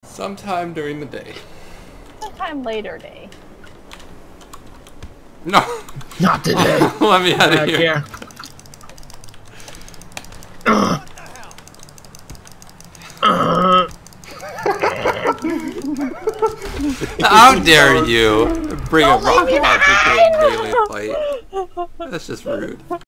Sometime during the day. Sometime later day. No. Not today. Let me out of here. How dare you bring a rocket launcher to a melee fight? That's just rude.